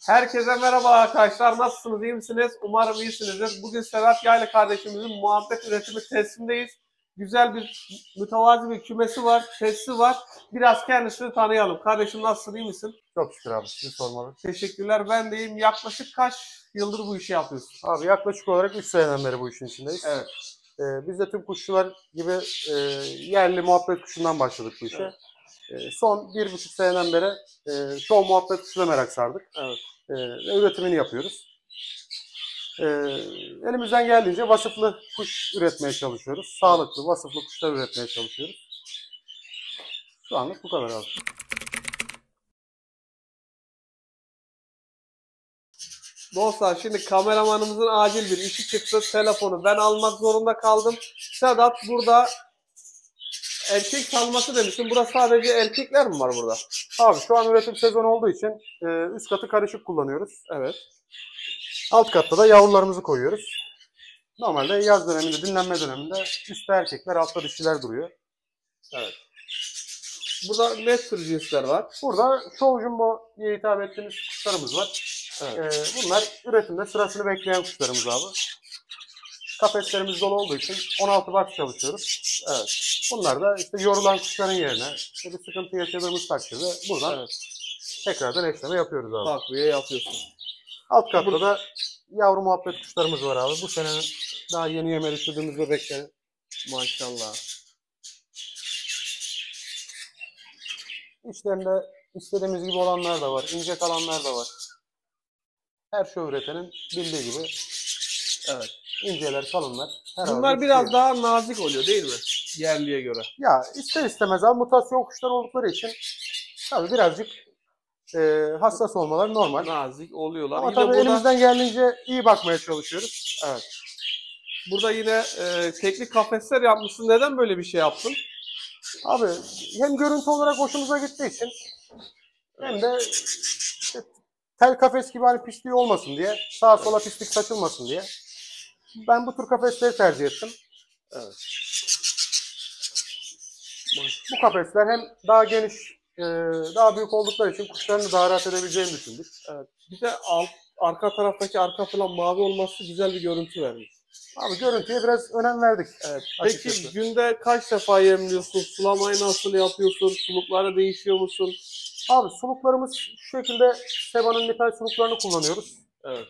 Herkese merhaba arkadaşlar. Nasılsınız? İyi misiniz? Umarım iyisinizdir. Bugün Sedat Yaylı kardeşimizin muhabbet üretimi tesisindeyiz. Güzel bir mütevazi bir kümesi var, tesisi var. Biraz kendisini tanıyalım. Kardeşim nasılsın? İyi misin? Çok şükür abi. Sizi sormalı. Teşekkürler. Ben de iyiyim. Yaklaşık kaç yıldır bu işi yapıyorsun? Abi yaklaşık olarak 3 seneden beri bu işin içindeyiz. Evet. Biz de tüm kuşçular gibi yerli muhabbet kuşundan başladık bu işe. Evet. Son 1,5 seneden beri çoğu muhabbet kuşuna merak sardık. Evet. Ve üretimini yapıyoruz. Elimizden geldiğince vasıflı kuş üretmeye çalışıyoruz. Sağlıklı, vasıflı kuşlar üretmeye çalışıyoruz. Şu anlık bu kadar abi. Dostlar şimdi kameramanımızın acil bir işi çıktı. Telefonu ben almak zorunda kaldım. Sedat burada erkek salması demiştin. Burada sadece erkekler mi var burada? Abi şu an üretim sezonu olduğu için üst katı karışık kullanıyoruz. Evet. Alt katta da yavrularımızı koyuyoruz. Normalde yaz döneminde, dinlenme döneminde üstte erkekler, altta dişiler duruyor. Evet. Burada ne tür cinsler var? Burada show jumbo diye hitap ettiğimiz kuşlarımız var. Evet. Bunlar üretimde sırasını bekleyen kuşlarımız abi. Kafeslerimiz dolu olduğu için 16 watt çalışıyoruz. Evet. Bunlar da işte yorulan kuşların yerine işte bir sıkıntı yaşadığımız takdirde buradan tekrardan eşleme yapıyoruz abi. Takviye yapıyorsun. Alt katta da yavru muhabbet kuşlarımız var abi. Bu senenin daha yeni yeme düşürdüğümüz bebekleri. Maşallah. İçlerinde istediğimiz gibi olanlar da var. İnce kalanlar da var. Her şey üretenin bildiği gibi. Evet. İnceler, kalınlar. Bunlar biraz daha nazik oluyor değil mi? Yerliye göre. Ya ister istemez abi mutasyon kuşlar oldukları için tabii birazcık hassas olmaları normal. Nazik oluyorlar. Ama yine tabii burada, elimizden geldiğince iyi bakmaya çalışıyoruz. evet. Burada yine teknik kafesler yapmışsın. Neden böyle bir şey yaptın? Abi hem görüntü olarak hoşumuza gittiği için hem de işte tel kafes gibi hani pisliği olmasın diye, sağa sola pislik saçılmasın diye ben bu tür kafesleri tercih ettim. Evet. Bu kafesler hem daha geniş, daha büyük oldukları için kuşlarını daha rahat edebileceğini düşündük. Evet. Bir de arka taraftaki arka plan mavi olması güzel bir görüntü vermiş. Abi görüntüye biraz önem verdik. Evet. Açıkçası. Peki günde kaç defa yemliyorsun? Sulamayı nasıl yapıyorsun? Sulukları değişiyor musun? Abi suluklarımız şu şekilde Seba'nın nipel suluklarını kullanıyoruz. Evet.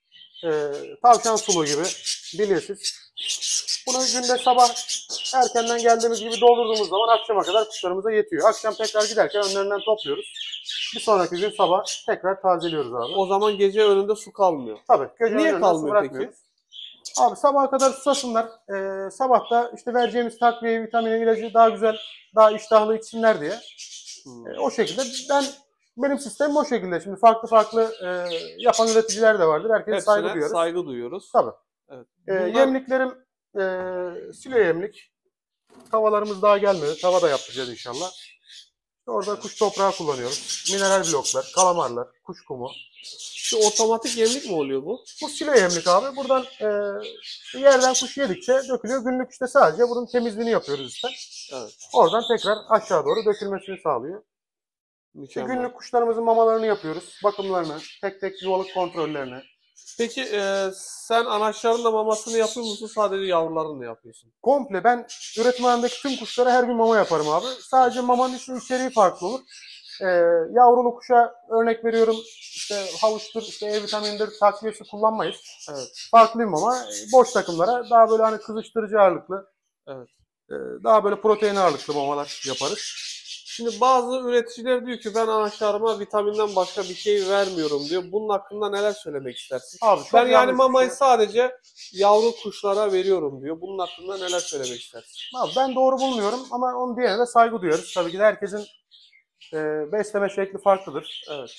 Tavşan suluğu gibi biliyorsunuz. Bunu günde sabah erkenden geldiğimiz gibi doldurduğumuz zaman akşama kadar kuşlarımıza yetiyor. Akşam tekrar giderken önlerinden topluyoruz. Bir sonraki gün sabah tekrar tazeliyoruz abi. O zaman gece önünde su kalmıyor. Tabii. Gece niye önünden su kalmıyor bırakmıyoruz. peki? Abi sabaha kadar susasınlar. Sabah da işte vereceğimiz takviye, vitamini, ilacı daha güzel, daha iştahlı içsinler diye. O şekilde benim sistemim o şekilde. Şimdi farklı yapan üreticiler de vardır. Herkese saygı duyuyoruz. Saygı duyuyoruz. Tabii. Evet. Yemliklerim silo yemlik. Tavalarımız daha gelmedi. Tava da yapacağız inşallah. Orada kuş toprağı kullanıyoruz. Mineral bloklar, kalamarlar, kuş kumu. Şu otomatik yemlik mi oluyor bu? Bu silo yemlik abi. Buradan yerden kuş yedikçe dökülüyor. Günlük işte sadece bunun temizliğini yapıyoruz işte. Evet. Oradan tekrar aşağı doğru dökülmesini sağlıyor. İşte günlük kuşlarımızın mamalarını yapıyoruz. Bakımlarını, tek tek yuvalık kontrollerini. Peki sen anaçların da mamasını yapıyor musun? Sadece yavrularını mı yapıyorsun? Komple ben üretim halindeki tüm kuşlara her gün mama yaparım abi. Sadece mamanın içeriği farklı olur. Yavrulu kuşa örnek veriyorum işte havuçtur, işte E vitamindir, takviyesi kullanmayız. Evet. Farklı bir mama. Boş takımlara daha böyle hani kızıştırıcı ağırlıklı, evet. Daha böyle protein ağırlıklı mamalar yaparız. Şimdi bazı üreticiler diyor ki ben anaçlarıma vitaminden başka bir şey vermiyorum diyor. Bunun hakkında neler söylemek istersin? Abi, ben yani mamayı sadece yavru kuşlara veriyorum diyor. Bunun hakkında neler söylemek istersin? Abi ben doğru bulmuyorum ama onun diğerine de saygı duyuyoruz. Tabii ki de herkesin besleme şekli farklıdır. Evet.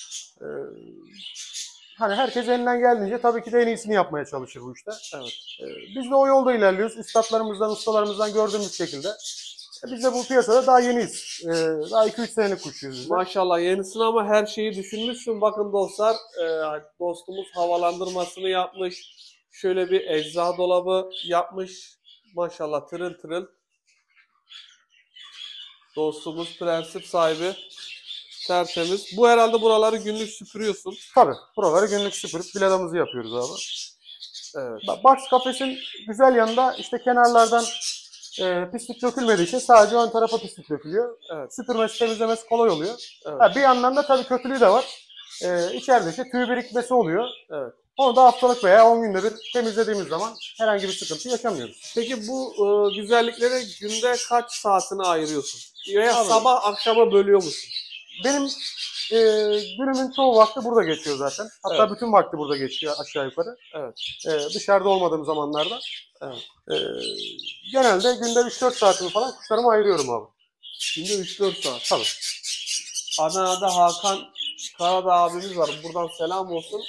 Hani herkes elinden geldiğince tabii ki de en iyisini yapmaya çalışır bu işte. Evet. Biz de o yolda ilerliyoruz. Üstadlarımızdan, ustalarımızdan gördüğümüz şekilde. Biz de bu piyasada daha yeniyiz. Daha 2-3 senelik kuşuyuz. Maşallah yenisin ama her şeyi düşünmüşsün. Bakın dostlar, dostumuz havalandırmasını yapmış. Şöyle bir ecza dolabı yapmış. Maşallah tırıl tırıl. Dostumuz prensip sahibi. Tertemiz. Bu herhalde buraları günlük süpürüyorsun. Tabii buraları günlük süpürüp biladamızı yapıyoruz abi. Evet. Box kafesin güzel yanında işte kenarlardan pislik dökülmediği için sadece ön tarafa pislik dökülüyor. Evet. Süpürmesi, temizlemesi kolay oluyor. Evet. Bir yandan da tabii kötülüğü de var. İçeride işte tüy birikmesi oluyor. Evet. Onu da haftalık veya 10 günde bir temizlediğimiz zaman herhangi bir sıkıntı yaşamıyoruz. Peki bu güzelliklere günde kaç saatini ayırıyorsun? Veya Abi, sabah akşama bölüyor musun? benim günümün çoğu vakti burada geçiyor zaten. Hatta Evet. bütün vakti burada geçiyor aşağı yukarı. Evet. Dışarıda olmadığım zamanlarda. Evet. Genelde günde 3-4 saatimi falan kuşlarıma ayırıyorum abi. Günde 3-4 saat. Tabii. Adana'da Hakan Karadağ abimiz var. Buradan selam olsun.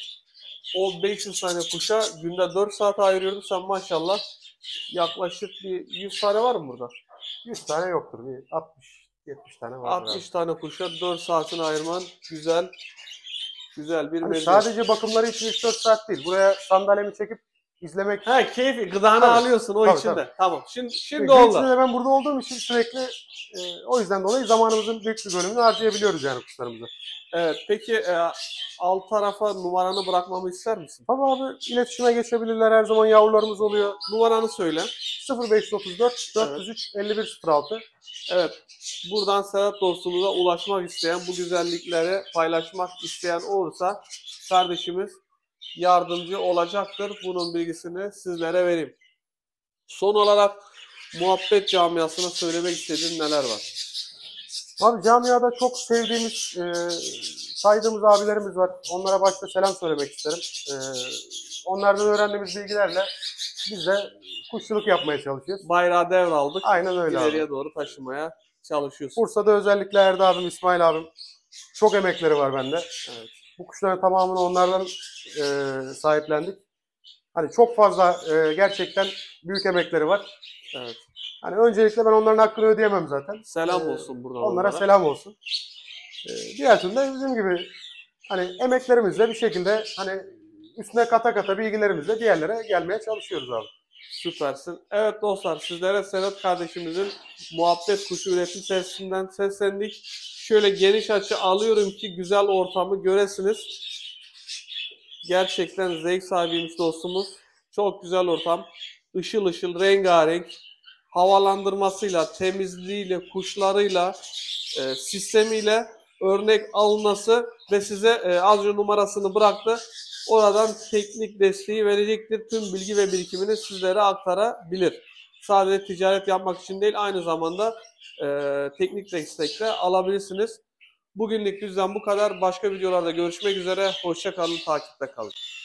O 500 tane kuşa günde 4 saat ayırıyordu. Sen maşallah yaklaşık bir 100 tane var mı burada? 100 tane yoktur. Bir 60-70 tane var. 60 tane kuşa 4 saatini ayırman güzel. Güzel bir Hani meziyet. sadece bakımları için 3-4 saat değil. Buraya sandalyemi çekip izlemek. Ha, keyfi, gıdanı Tabii. alıyorsun o Tabii, içinde. tabii. Tamam. Şimdi Gün oldu. içinde ben burada olduğum için sürekli o yüzden dolayı zamanımızın büyük bir bölümünü harcayabiliyoruz yani kuşlarımıza. Evet. Peki alt tarafa numaranı bırakmamı ister misin? Tabii abi, iletişime geçebilirler, her zaman yavrularımız oluyor. Numaranı söyle. 0534 403 5106. Evet. Buradan Serhat dostumuza ulaşmak isteyen, bu güzellikleri paylaşmak isteyen olursa kardeşimiz yardımcı olacaktır. Bunun bilgisini sizlere vereyim. Son olarak muhabbet camiasına söylemek istediğin neler var? Abi camiada çok sevdiğimiz, saydığımız abilerimiz var. Onlara başta selam söylemek isterim. Onlardan öğrendiğimiz bilgilerle biz de kuşçuluk yapmaya çalışıyoruz. Bayrağı devraldık. Aynen öyle İleriye abi. doğru taşımaya çalışıyorsun. Bursa'da özellikle Erdi abim, İsmail abim çok emekleri var bende. Evet. Bu kuşların tamamını onlardan sahiplendik. Hani çok fazla gerçekten büyük emekleri var. Evet. Hani öncelikle ben onların hakkını ödeyemem zaten. Selam olsun buradan Onlara selam olsun. Diğer türlü de bizim gibi hani emeklerimizle bir şekilde hani üstüne kata kata bilgilerimizle bir yerlere gelmeye çalışıyoruz abi. Süpersin. Evet dostlar, sizlere Serhat kardeşimizin muhabbet kuşu üretim tesisinden seslendik. Şöyle geniş açı alıyorum ki güzel ortamı göresiniz. Gerçekten zevk sahibiymiş dostumuz. Çok güzel ortam. Işıl ışıl, rengarenk. Havalandırmasıyla, temizliğiyle, kuşlarıyla, sistemiyle örnek alınması ve size az önce numarasını bıraktı. Oradan teknik desteği verecektir. Tüm bilgi ve birikimini sizlere aktarabilir. Sadece ticaret yapmak için değil, aynı zamanda teknik destek de alabilirsiniz. Bugünlük bizden bu kadar. Başka videolarda görüşmek üzere. Hoşça kalın, takipte kalın.